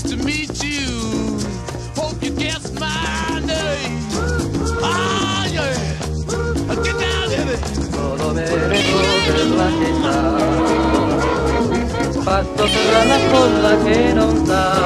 to meet you. Hope you guessed my name. Ah, yeah. Get down, baby. Solo vereto per la città, fatto per la folla che non sa.